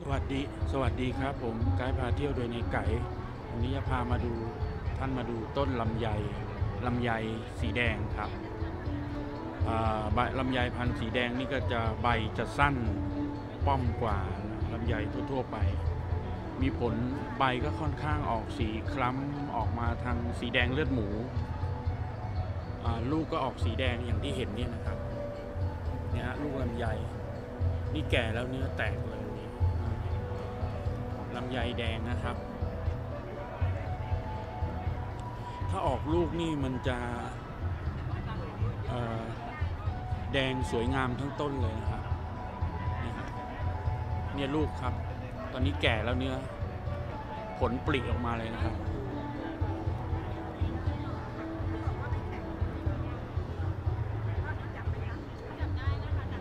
สวัสดีครับผมไกด์พาเที่ยวโดยในไก่วันนี้จะพามาดูมาดูต้นลำไยสีแดงครับใบลำไยพันธุ์สีแดงนี่ก็จะใบจะสั้นป้อมกว่าลำไยทั่วๆไปมีผลใบก็ค่อนข้างออกสีคล้ำออกมาทางสีแดงเลือดหมูลูกก็ออกสีแดงอย่างที่เห็นเนี่ยนะครับเนี่ยลูกลำไยนี่แก่แล้วเนื้อแตกเลยลำไยแดงนะครับ ถ้าออกลูกนี่มันจะแดงสวยงามทั้งต้นเลยนะครับเนี่ยลูกครับ ตอนนี้แก่แล้วเนื้อผลปลิออกมาเลยนะครับ